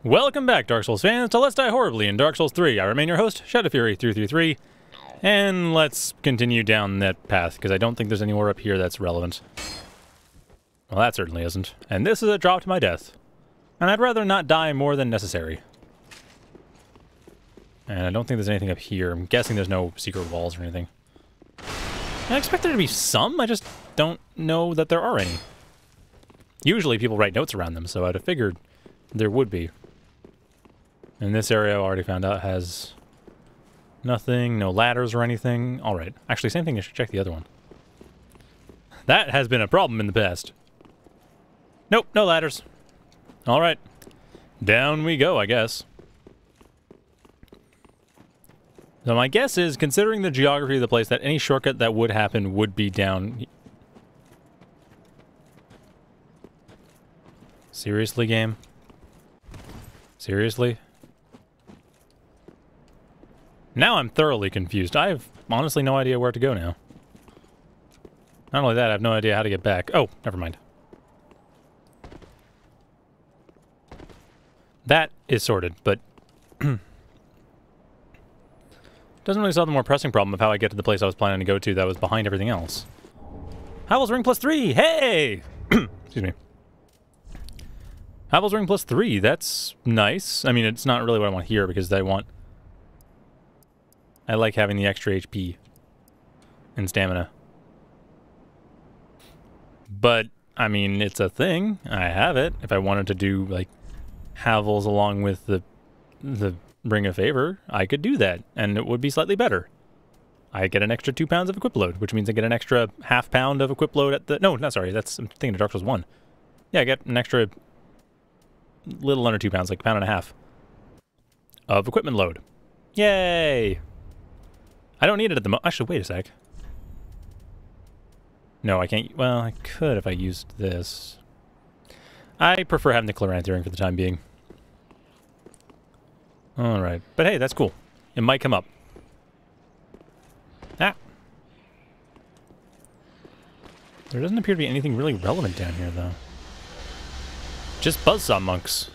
Welcome back, Dark Souls fans, to Let's Die Horribly in Dark Souls 3. I remain your host, ShadowFury333, and let's continue down that path, because I don't think there's anywhere up here that's relevant. Well, that certainly isn't. And this is a drop to my death. And I'd rather not die more than necessary. And I don't think there's anything up here. I'm guessing there's no secret walls or anything. I expect there to be some, I just don't know that there are any. Usually people write notes around them, so I'd have figured there would be. And this area I already found out has nothing, no ladders or anything. Alright, actually same thing, I should check the other one. That has been a problem in the past. Nope, no ladders. Alright, down we go, I guess. So my guess is, considering the geography of the place, that any shortcut that would happen would be down. Seriously, game? Seriously? Now I'm thoroughly confused. I have honestly no idea where to go now. Not only that, I have no idea how to get back. Oh, never mind. That is sorted, but doesn't really solve the more pressing problem of how I get to the place I was planning to go to that was behind everything else. Havel's Ring +3! Hey! Excuse me. Havel's Ring +3, that's nice. I mean, it's not really what I want here because I like having the extra HP and stamina. But, I mean, it's a thing. I have it. If I wanted to do, like, Havel's along with the Ring of Favor, I could do that, and it would be slightly better. I get an extra 2 pounds of equip load, which means I get an extra ½ pound of equip load at the... No, not sorry, that's... I'm thinking of Dark Souls 1. Yeah, I get an extra little under 2 pounds, like 1.5 pounds of equipment load. Yay! I don't need it at the moment. Actually, wait a sec. No, I can't... Well, I could if I used this. I prefer having the Chloranthy Ring for the time being. Alright. But hey, that's cool. It might come up. Ah! There doesn't appear to be anything really relevant down here, though. Just buzzsaw monks.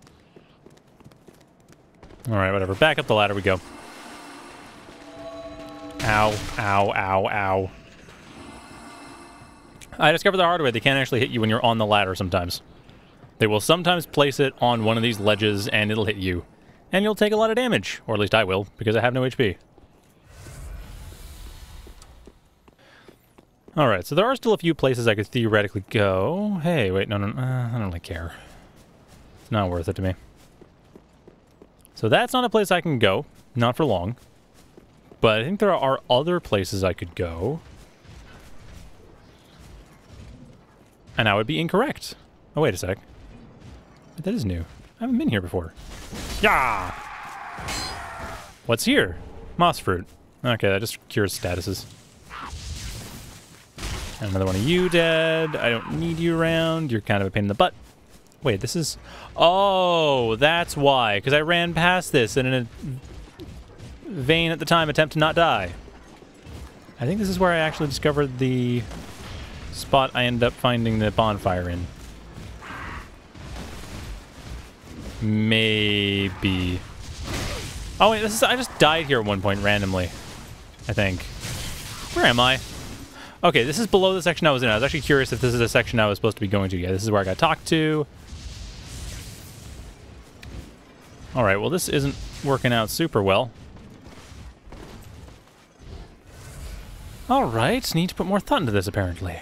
Alright, whatever. Back up the ladder we go. Ow, ow, ow, ow. I discovered the hard way. They can't actually hit you when you're on the ladder sometimes. They will sometimes place it on one of these ledges and it'll hit you. And you'll take a lot of damage. Or at least I will, because I have no HP. Alright, so there are still a few places I could theoretically go. Hey, wait, no, I don't really care. It's not worth it to me. So that's not a place I can go. Not for long. But I think there are other places I could go. And I would be incorrect. Oh, wait a sec. But that is new. I haven't been here before. Yeah! What's here? Moss fruit. Okay, that just cures statuses. And another one of you dead. I don't need you around. You're kind of a pain in the butt. Wait, this is... Oh, that's why. Because I ran past this in a vain at the time attempt to not die. I think this is where I actually discovered the spot I ended up finding the bonfire in. Maybe. Oh wait, this is... I just died here at one point randomly. I think. Where am I? Okay, this is below the section I was in. I was actually curious if this is a section I was supposed to be going to. Yeah, this is where I got talked to. Alright, well this isn't working out super well. Alright, need to put more thought into this apparently.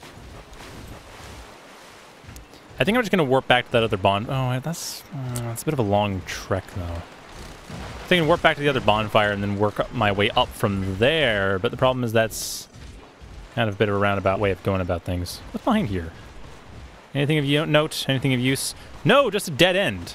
I think I'm just going to warp back to that other bond... Oh, that's a bit of a long trek, though. I'm thinking warp back to the other bonfire and then work up my way up from there, but the problem is that's kind of a bit of a roundabout way of going about things. What's behind here? Anything of note? Anything of use? No, just a dead end!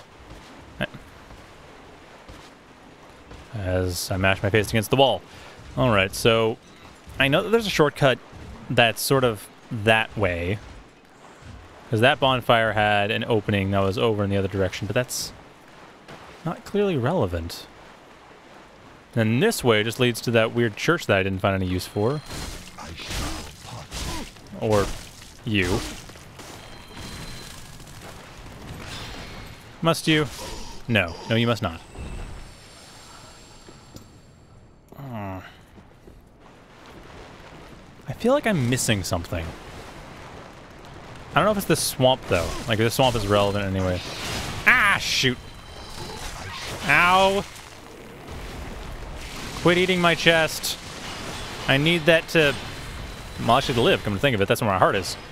As I mash my face against the wall. Alright, so I know that there's a shortcut that's sort of that way. Because that bonfire had an opening that was over in the other direction, but that's not clearly relevant. And this way just leads to that weird church that I didn't find any use for. Or you. Must you? No. No, you must not. I feel like I'm missing something. I don't know if it's the swamp, though. Like, this swamp is relevant anyway. Ah, shoot. Ow. Quit eating my chest. I need that to... Well, actually to live, come to think of it. That's where my heart is.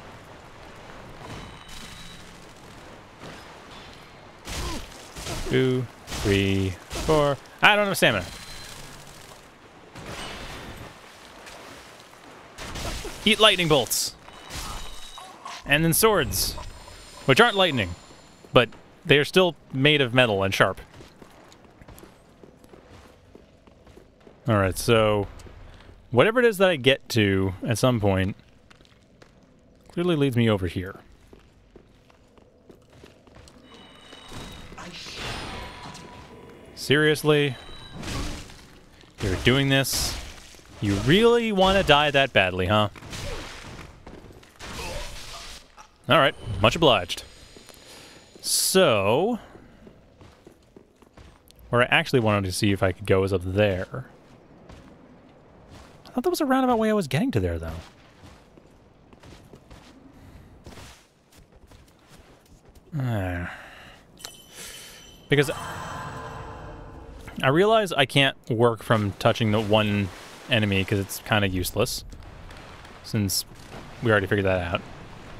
Two, three, four. I don't have stamina. Eat lightning bolts. And then swords. Which aren't lightning. But they are still made of metal and sharp. Alright, so... whatever it is that I get to at some point clearly leads me over here. Seriously? You're doing this? You really want to die that badly, huh? Alright, much obliged. So... where I actually wanted to see if I could go is up there. I thought that was a roundabout way I was getting to there, though. Because I realize I can't work from touching the one enemy because it's kind of useless. Since we already figured that out.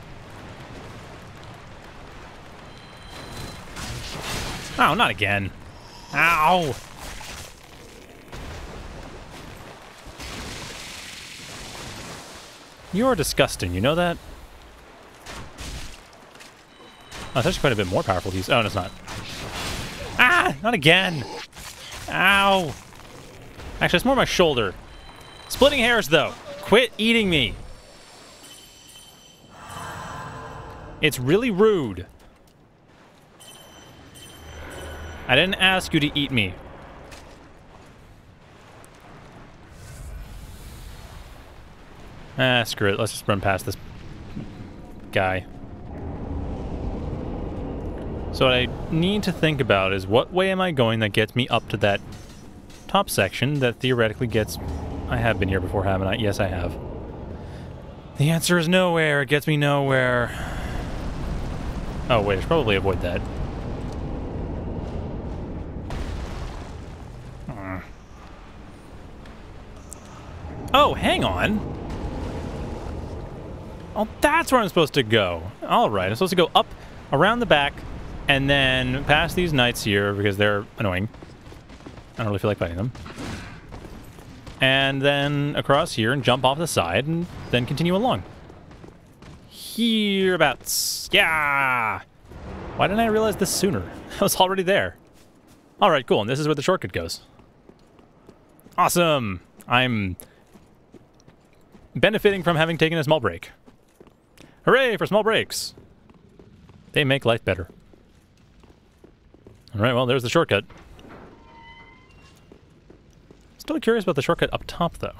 Oh, not again. Ow! You're disgusting, you know that? Oh, it's actually quite a bit more powerful to use. Oh, no, it's not. Ah! Not again! Ow! Actually, it's more my shoulder. Splitting hairs, though. Quit eating me. It's really rude. I didn't ask you to eat me. Ah, screw it. Let's just run past this guy. So what I need to think about is what way am I going that gets me up to that top section that theoretically gets... I have been here before, haven't I? Yes, I have. The answer is nowhere. It gets me nowhere. Oh, wait. I should probably avoid that. Oh, hang on. Oh, that's where I'm supposed to go. All right. I'm supposed to go up around the back and then past these knights here because they're annoying. I don't really feel like fighting them. And then across here and jump off the side and then continue along. Hereabouts. Yeah! Why didn't I realize this sooner? I was already there. All right, cool. And this is where the shortcut goes. Awesome! I'm benefiting from having taken a small break. Hooray for small breaks! They make life better. Alright, well, there's the shortcut. Still curious about the shortcut up top, though.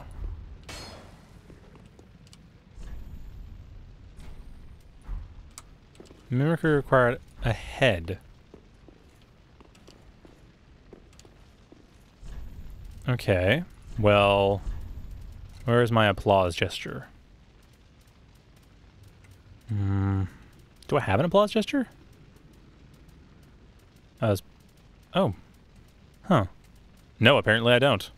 Mimicry required a head. Okay, well... where's my applause gesture? Do I have an applause gesture? Oh. Huh. No, apparently I don't.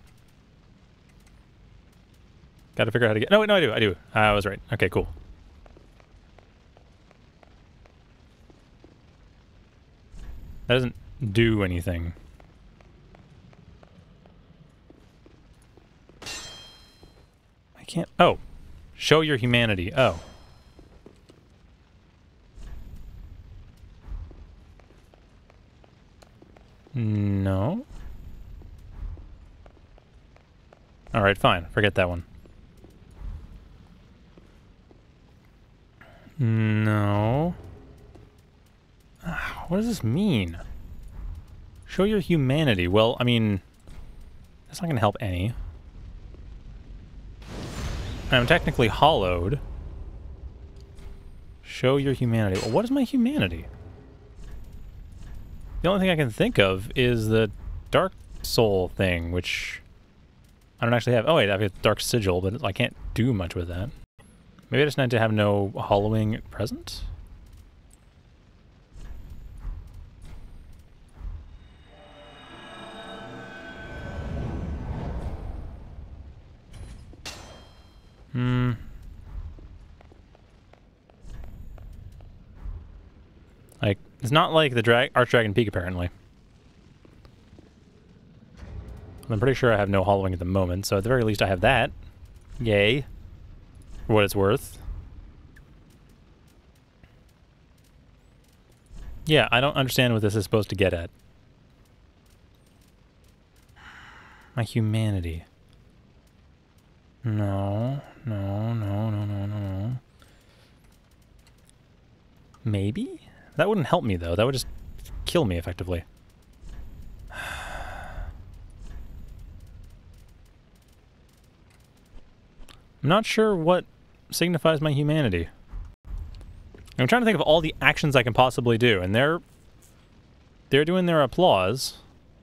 Gotta figure out how to get... No, I do. I was right. Okay, cool. That doesn't do anything. I can't... Oh. Show your humanity. Oh. No. Alright, fine. Forget that one. No. What does this mean? Show your humanity. Well, I mean, that's not going to help any. I'm technically hollowed. Show your humanity. Well, what is my humanity? The only thing I can think of is the Dark Soul thing, which I don't actually have. Oh wait, I have a Dark Sigil, but I can't do much with that. Maybe I just need to have no hollowing present? Like, it's not like the Archdragon Peak, apparently. I'm pretty sure I have no hollowing at the moment, so at the very least I have that. Yay. For what it's worth. Yeah, I don't understand what this is supposed to get at. My humanity. No. Maybe? That wouldn't help me, though. That would just kill me, effectively. I'm not sure what signifies my humanity. I'm trying to think of all the actions I can possibly do, and they're doing their applause.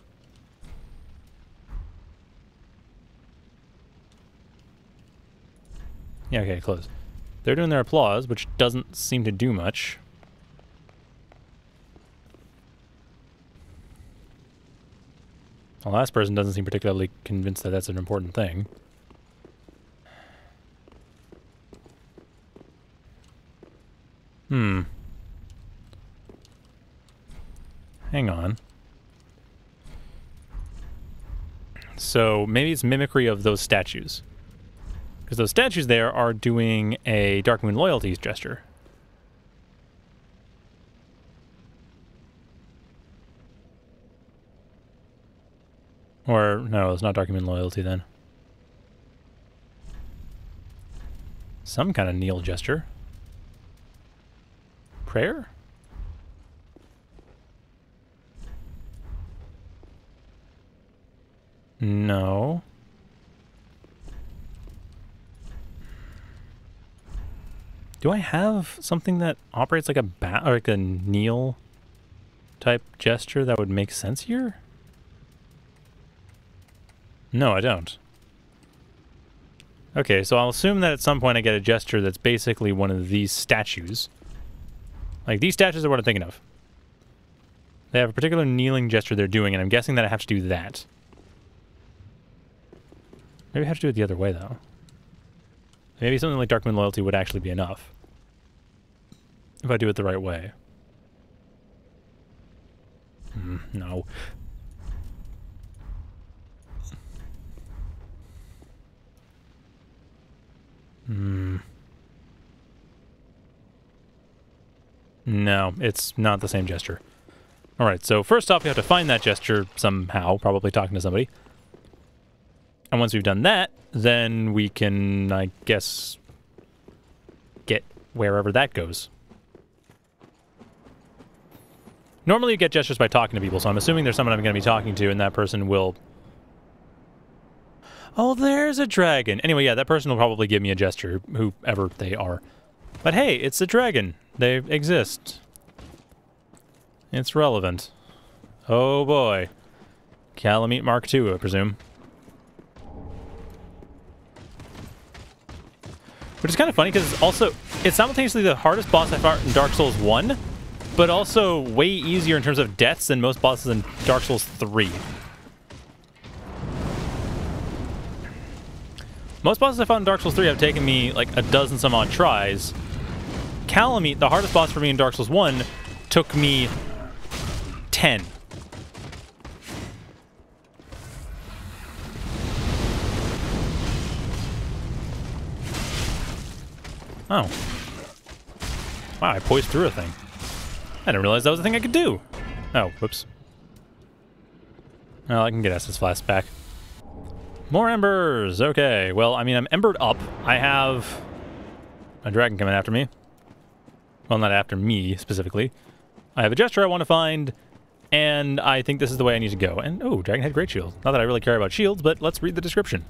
Yeah, okay, close. They're doing their applause, which doesn't seem to do much. The last person doesn't seem particularly convinced that that's an important thing. Hang on. So maybe it's mimicry of those statues. Because those statues there are doing a Darkmoon loyalties gesture. Or, no, it's not Darkmoon loyalty then. Some kind of kneel gesture. Prayer? No. Do I have something that operates like or like a kneel type gesture that would make sense here? No, I don't. Okay, so I'll assume that at some point I get a gesture that's basically one of these statues. Like, these statues are what I'm thinking of. They have a particular kneeling gesture they're doing, and I'm guessing that I have to do that. Maybe I have to do it the other way, though. Maybe something like Darkmoon loyalty would actually be enough. If I do it the right way. No. No, it's not the same gesture. Alright, so first off we have to find that gesture somehow, probably talking to somebody. And once we've done that, then we can, I guess, get wherever that goes. Normally you get gestures by talking to people, so I'm assuming there's someone I'm going to be talking to and that person will... Oh, there's a dragon! Anyway, yeah, that person will probably give me a gesture, whoever they are. But hey, it's a dragon. They exist. It's relevant. Oh boy. Kalameet Mark II, I presume. Which is kind of funny, because it's simultaneously the hardest boss I fought in Dark Souls 1, but also way easier in terms of deaths than most bosses in Dark Souls 3. Most bosses I fought in Dark Souls 3 have taken me like a dozen some odd tries. Kalameet, the hardest boss for me in Dark Souls 1, took me 10. Oh. Wow, I poised through a thing. I didn't realize that was a thing I could do. Oh, whoops. Well, I can get Estus Flask back. More embers! Okay, well, I mean, I'm embered up. I have a dragon coming after me. Well, not after me, specifically. I have a gesture I want to find, and I think this is the way I need to go. And, oh, Dragonhead Great Shield. Not that I really care about shields, but let's read the description.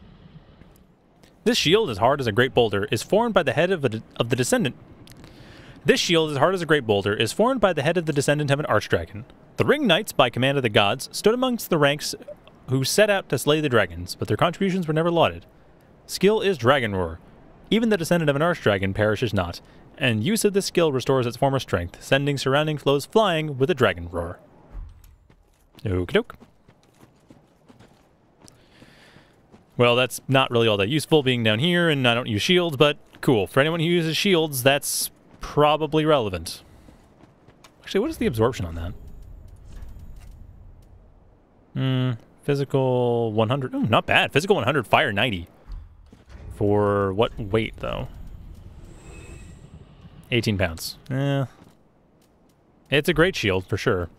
This shield, as hard as a great boulder, is formed by the head of the descendant. This shield, as hard as a great boulder, is formed by the head of the descendant of an archdragon. The ring knights, by command of the gods, stood amongst the ranks who set out to slay the dragons, but their contributions were never lauded. Skill is dragon roar. Even the descendant of an archdragon perishes not, and use of this skill restores its former strength, sending surrounding flows flying with a dragon roar. Okie doke. Well, that's not really all that useful being down here, and I don't use shields, but cool. For anyone who uses shields, that's probably relevant. Actually, what is the absorption on that? Physical 100. Oh, not bad. Physical 100, fire 90. For what weight, though? 18 pounds. It's a great shield, for sure.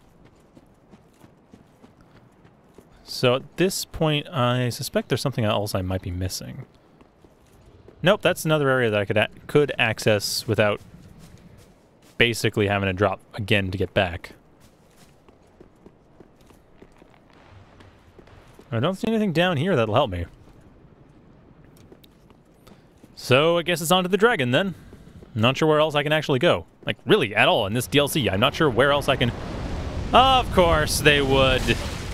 So at this point, I suspect there's something else I might be missing. Nope, that's another area that I could access without basically having to drop again to get back. I don't see anything down here that'll help me. So I guess it's on to the dragon then. I'm not sure where else I can actually go. Like, really, at all in this DLC. I'm not sure where else I can... Of course they would.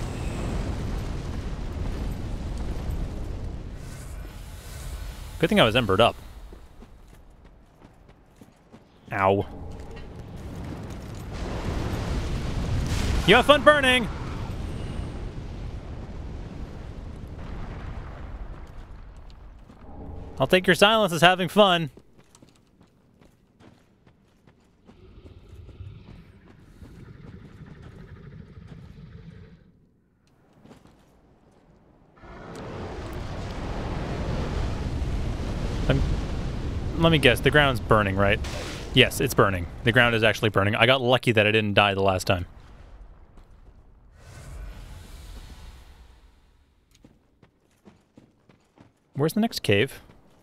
Good thing I was embered up. Ow. You have fun burning! I'll take your silence as having fun. Let me guess, the ground's burning, right? Yes, it's burning. The ground is actually burning. I got lucky that I didn't die the last time. Where's the next cave?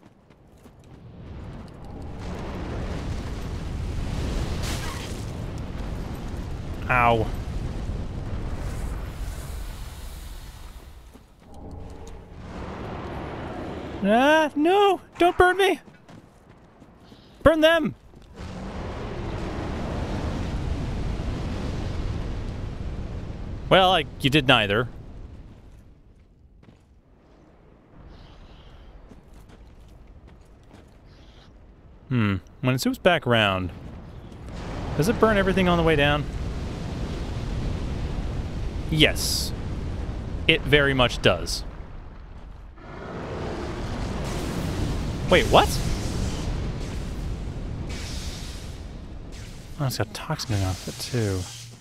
Ow. Ah, no! Don't burn me! Burn them! Well, you did neither. When it swoops back around, does it burn everything on the way down? Yes. It very much does. Wait, what? Oh, it's got toxin off it, too.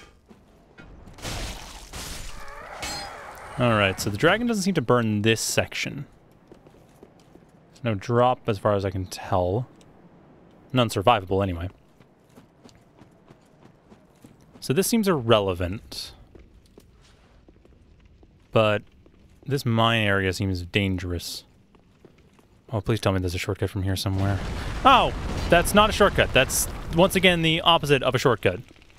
Alright, so the dragon doesn't seem to burn this section. There's no drop as far as I can tell. Non-survivable, anyway. So this seems irrelevant. But this mine area seems dangerous. Oh, please tell me there's a shortcut from here somewhere. Oh! That's not a shortcut. That's, once again, the opposite of a shortcut.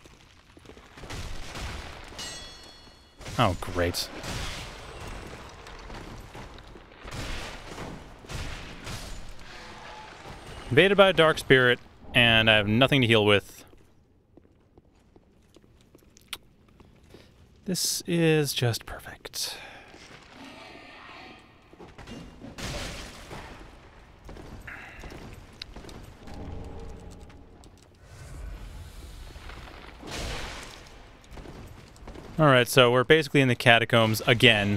Oh, great. Invaded by a dark spirit, and I have nothing to heal with. This is just perfect. Alright, so we're basically in the catacombs again.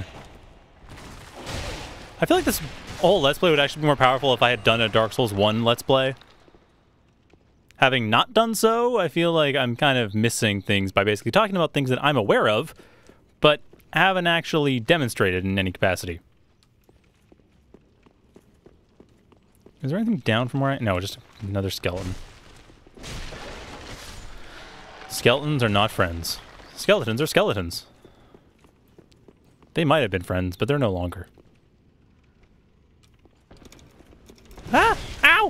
I feel like this whole Let's Play would actually be more powerful if I had done a Dark Souls 1 Let's Play. Having not done so, I feel like I'm kind of missing things by basically talking about things that I'm aware of, but haven't actually demonstrated in any capacity. Is there anything down from where I... No, just another skeleton. Skeletons are not friends. Skeletons are skeletons. They might have been friends, but they're no longer. Ah! Ow!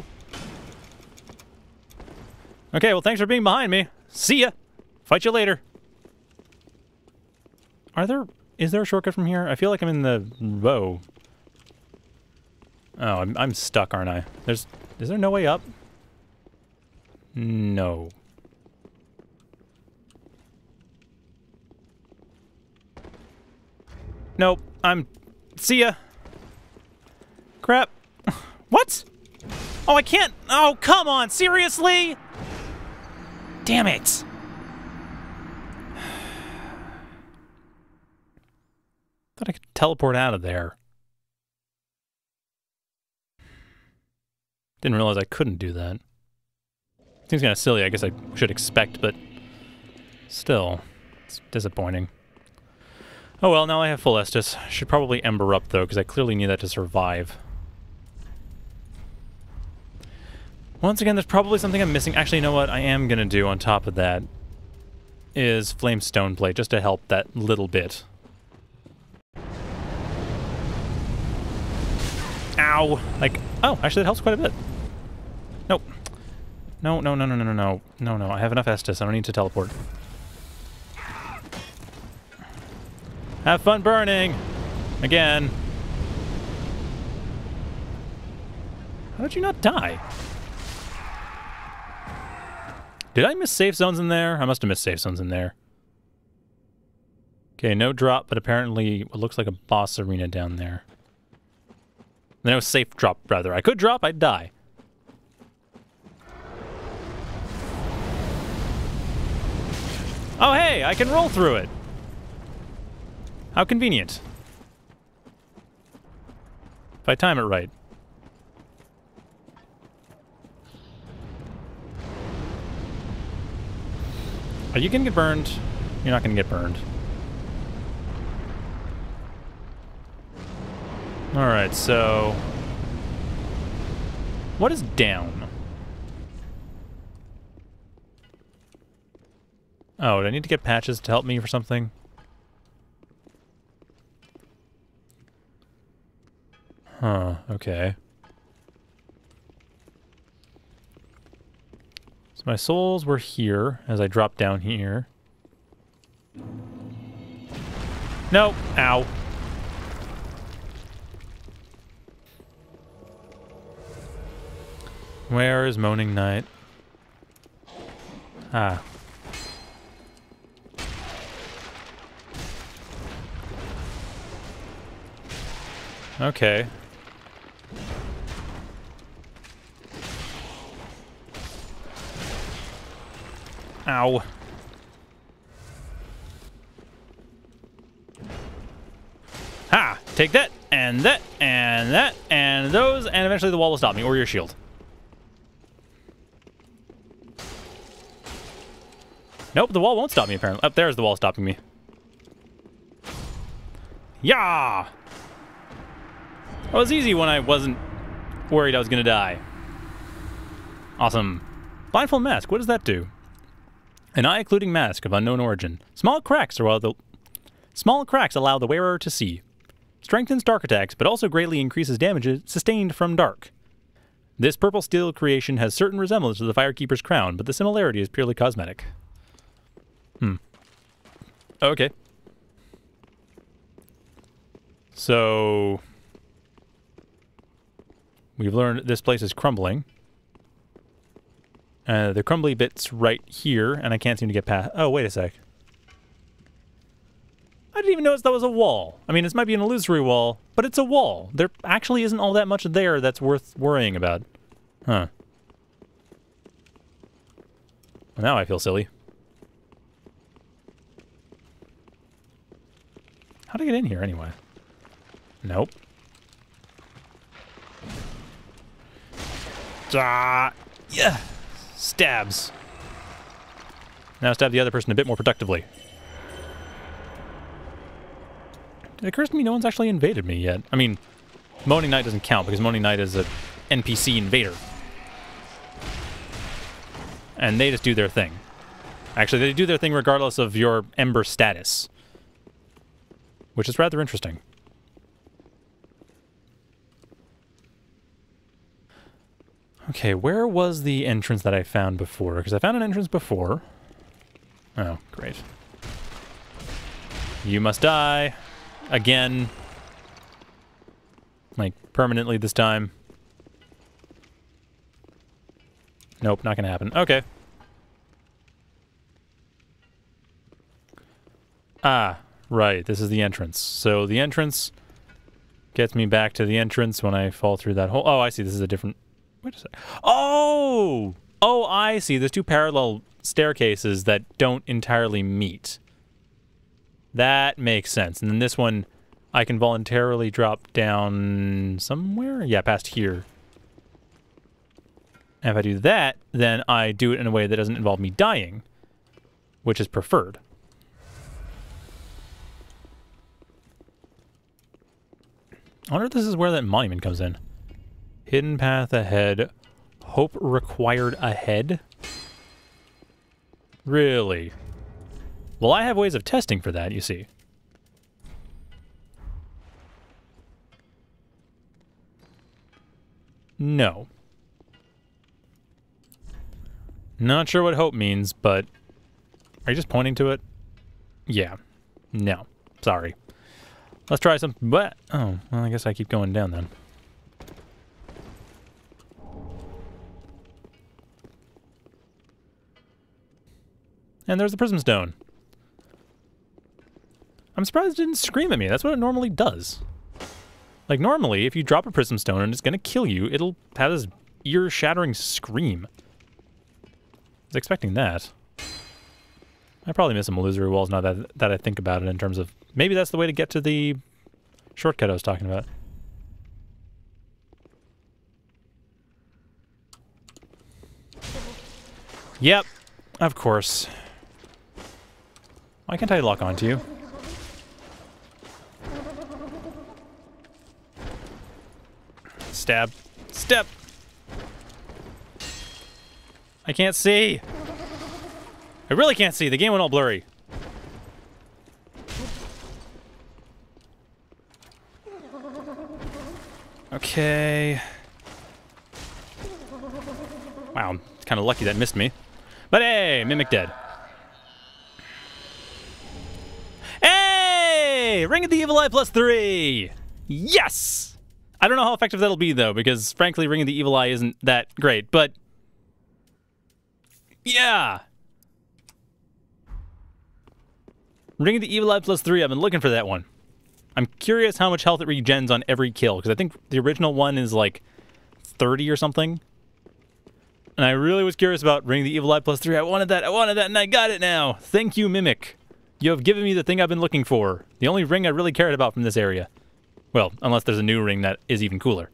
Okay, well, thanks for being behind me. See ya! Fight you later. Is there a shortcut from here? I feel like I'm in the... Whoa. Oh, I'm stuck, aren't I? Is there no way up? No. Nope. See ya. Crap. What? Oh, I can't. Oh, come on. Seriously? Damn it. Thought I could teleport out of there. Didn't realize I couldn't do that. Seems kind of silly. I guess I should expect, but still, it's disappointing. Oh well, now I have full Estus. Should probably Ember up, though, because I clearly need that to survive. Once again, there's probably something I'm missing. Actually, you know what I am going to do on top of that is Flame Stone Plate, just to help that little bit. Ow! Like, oh, actually that helps quite a bit. Nope. No, no, no, no, no, no, no. No, no, I have enough Estus. I don't need to teleport. Have fun burning! Again. How did you not die? Did I miss safe zones in there? I must have missed safe zones in there. Okay, no drop, but apparently it looks like a boss arena down there. No safe drop, rather. I could drop, I'd die. Oh, hey, I can roll through it. How convenient. If I time it right. Are you gonna get burned? You're not gonna get burned. Alright, so... what is down? Oh, do I need to get patches to help me for something? Huh, okay. So my souls were here as I dropped down here. Nope. Ow. Where is Moaning Knight? Ah. Okay. Ow. Ha! Take that, and that, and that, and those, and eventually the wall will stop me, or your shield. Nope, the wall won't stop me, apparently. Up there's the wall stopping me. Yeah! It was easy when I wasn't worried I was gonna die. Awesome. Blindfold Mask, what does that do? An eye-occluding mask of unknown origin. Small cracks allow the wearer to see. Strengthens dark attacks, but also greatly increases damage sustained from dark. This purple steel creation has certain resemblance to the Firekeeper's crown, but the similarity is purely cosmetic. Okay. So... we've learned this place is crumbling. The crumbly bit's right here, and I can't seem to get past... oh, wait a sec. I didn't even notice that was a wall. I mean, this might be an illusory wall, but it's a wall. There actually isn't all that much there that's worth worrying about. Huh. Well, now I feel silly. How'd I get in here, anyway? Nope. Ah, yeah. Stabs. Now stab the other person a bit more productively. It occurs to me no one's actually invaded me yet. I mean, Moaning Knight doesn't count because Moaning Knight is an NPC invader. And they just do their thing. Actually, they do their thing regardless of your Ember status. Which is rather interesting. Okay, where was the entrance that I found before? Because I found an entrance before. Oh, great. You must die. Again. Like, permanently this time. Nope, not gonna happen. Okay. Ah, right. This is the entrance. So the entrance gets me back to the entrance when I fall through that hole. Oh, I see. This is a different... Wait a second. Oh! Oh, I see. There's two parallel staircases that don't entirely meet. That makes sense. And then this one, I can voluntarily drop down somewhere? Yeah, past here. And if I do that, then I do it in a way that doesn't involve me dying, which is preferred. I wonder if this is where that monument comes in. Hidden path ahead. Hope required ahead? Really? Well, I have ways of testing for that, you see. No. Not sure what hope means, but... Are you just pointing to it? Yeah. No. Sorry. Let's try some... But, oh, well, I guess I keep going down then. And there's the Prism Stone. I'm surprised it didn't scream at me. That's what it normally does. Like, normally, if you drop a Prism Stone and it's gonna kill you, it'll have this ear-shattering scream. I was expecting that. I probably miss some illusory walls now that I think about it in terms of... Maybe that's the way to get to the shortcut I was talking about. Yep, of course. Why can't I lock onto you? Stab. Step! I can't see! I really can't see. The game went all blurry. Okay. Wow, I'm kind of lucky that missed me. But hey, Mimic dead. Hey! Ring of the Evil Eye +3! Yes! I don't know how effective that'll be, though, because, frankly, Ring of the Evil Eye isn't that great, but... Yeah! Ring of the Evil Eye +3, I've been looking for that one. I'm curious how much health it regens on every kill, because I think the original one is like 30 or something. And I really was curious about Ring of the Evil Eye +3. I wanted that, and I got it now. Thank you, Mimic. You have given me the thing I've been looking for. The only ring I really cared about from this area. Well, unless there's a new ring that is even cooler.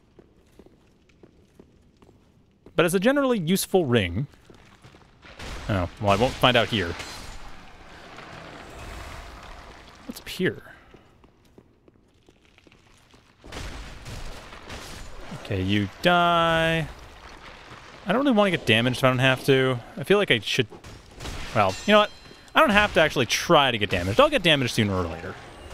But it's a generally useful ring. Oh, well, I won't find out here. What's up here? Okay, you die. I don't really want to get damaged if I don't have to. I feel like I should... Well, you know what? I don't have to actually try to get damaged. I'll get damaged sooner or later.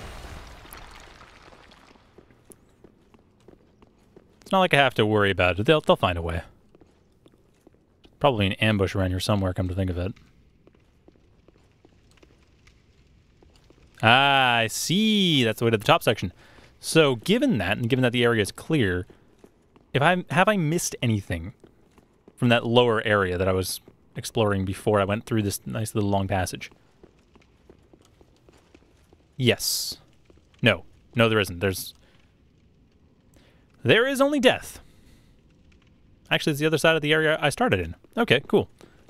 It's not like I have to worry about it. They'll find a way. Probably an ambush around here somewhere, come to think of it. Ah, I see. That's the way to the top section. So, given that, and given that the area is clear, have I missed anything from that lower area that I was exploring before I went through this nice little long passage? Yes. No. No, there isn't. There is only death. Actually, it's the other side of the area I started in. Okay, cool.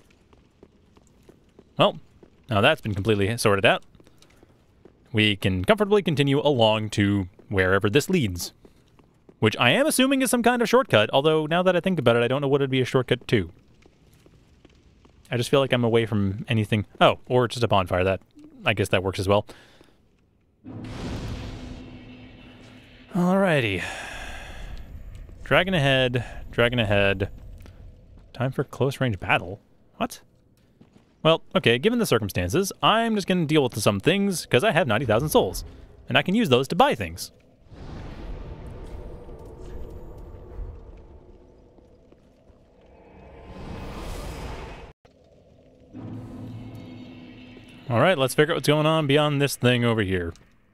Well, now that's been completely sorted out. We can comfortably continue along to wherever this leads. Which I am assuming is some kind of shortcut, although now that I think about it, I don't know what it'd be a shortcut to. I just feel like I'm away from anything. Oh, or just a bonfire. I guess that works as well. Alrighty. Dragon ahead. Dragon ahead. Time for close range battle. What? Well, okay, given the circumstances, I'm just going to deal with some things, because I have 90,000 souls. And I can use those to buy things. Alright, let's figure out what's going on beyond this thing over here.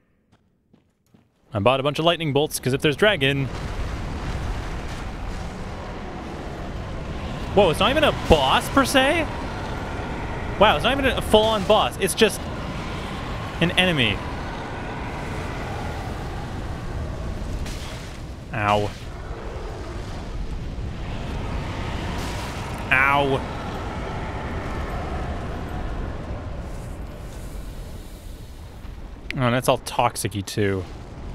I bought a bunch of lightning bolts, because if there's dragon... Whoa, it's not even a boss, per se? Wow, it's not even a full-on boss. It's just an enemy. Ow. Ow. Oh, and that's all toxic-y, too.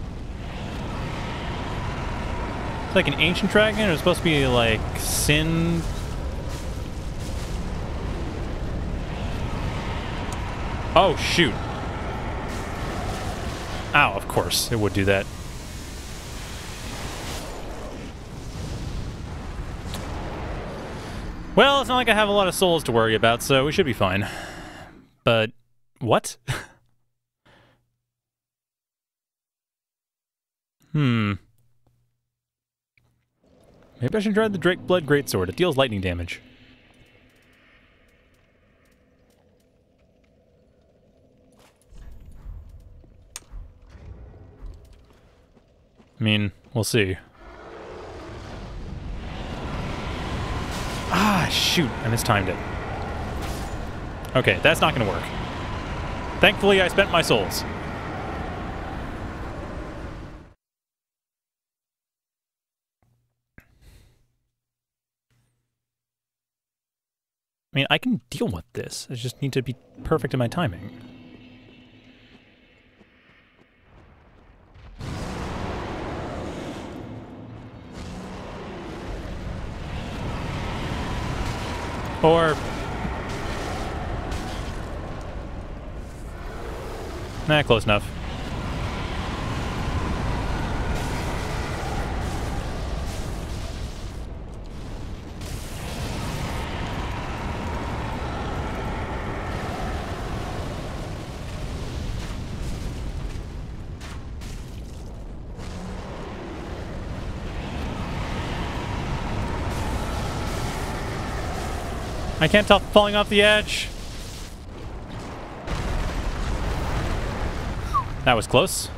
It's like an ancient dragon, or it's supposed to be, like, sin... Oh, shoot. Ow, of course. It would do that. Well, it's not like I have a lot of souls to worry about, so we should be fine. But... what? Maybe I should try the Drakeblood Greatsword. It deals lightning damage. I mean, we'll see. Ah, shoot. I mistimed it. Okay, that's not gonna work. Thankfully, I spent my souls. I mean, I can deal with this. I just need to be perfect in my timing. Or... nah, close enough. I can't stop falling off the edge. That was close.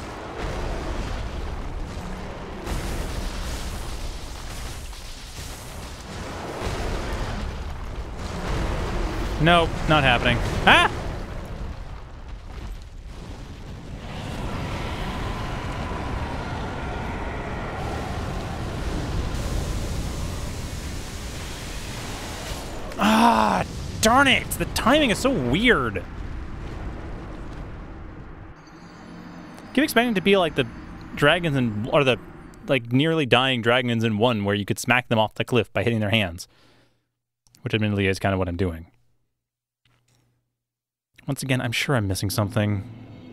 Nope, not happening. Ah! Ah, darn it! The timing is so weird. Keep expecting it to be like the dragons in, or the like nearly dying dragons in 1, where you could smack them off the cliff by hitting their hands, which admittedly is kind of what I'm doing. Once again, I'm sure I'm missing something.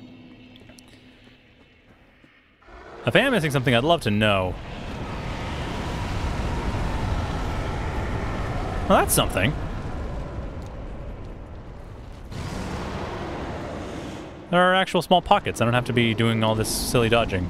If I am missing something, I'd love to know. Well, that's something. There are actual small pockets. I don't have to be doing all this silly dodging.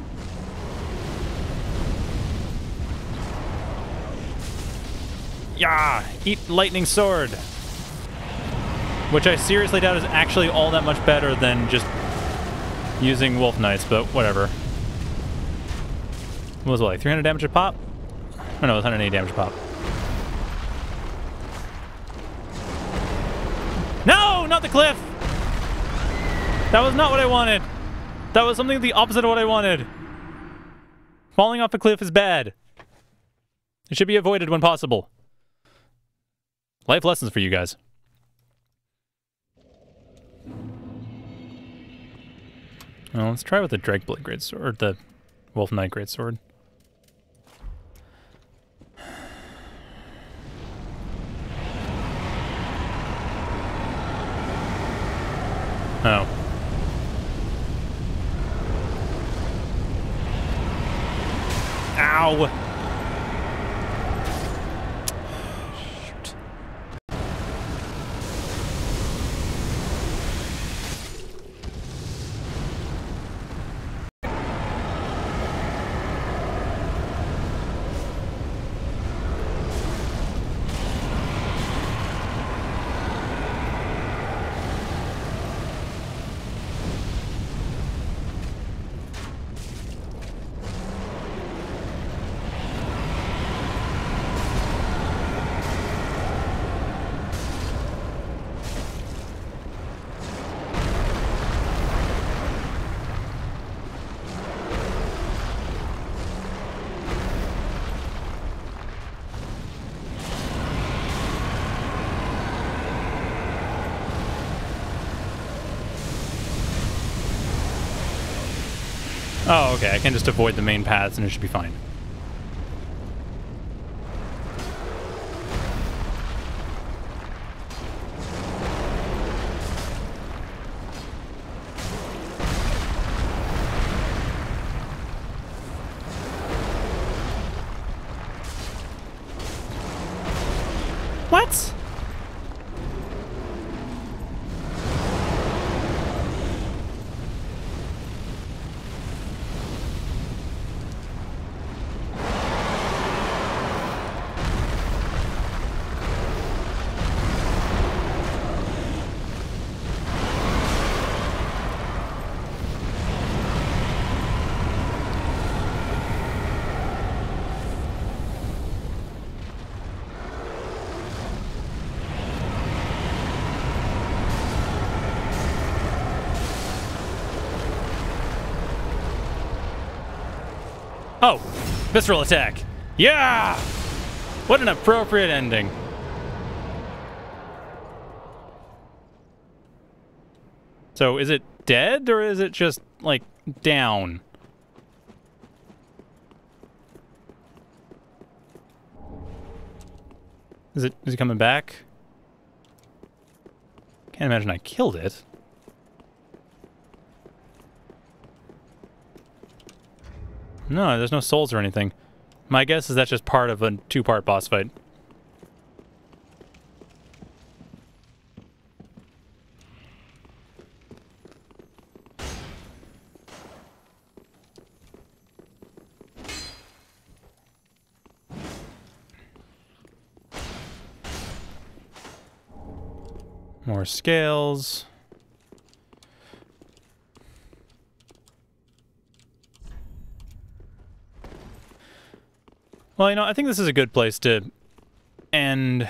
Yeah! Eat lightning sword! Which I seriously doubt is actually all that much better than just using Wolf Knights, but whatever. What was it, like 300 damage a pop? Oh no, it was 180 damage a pop. No! Not the cliff! That was not what I wanted. That was something the opposite of what I wanted. Falling off a cliff is bad. It should be avoided when possible. Life lessons for you guys. Well, let's try with the Drakeblood Greatsword, or the Wolf Knight Greatsword. Oh. Ow! Shoot. Oh, okay. I can just avoid the main paths and it should be fine. What? Oh, visceral attack. Yeah! What an appropriate ending. So is it dead or is it just, like, down? Is it coming back? Can't imagine I killed it. No, there's no souls or anything. My guess is that's just part of a two-part boss fight. More scales. Well, you know, I think this is a good place to end.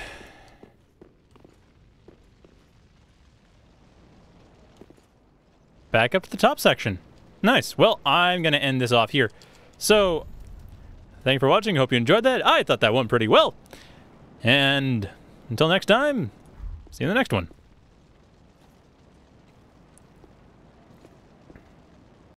Back up to the top section. Nice. Well, I'm going to end this off here. So, thank you for watching. Hope you enjoyed that. I thought that went pretty well. And until next time, see you in the next one.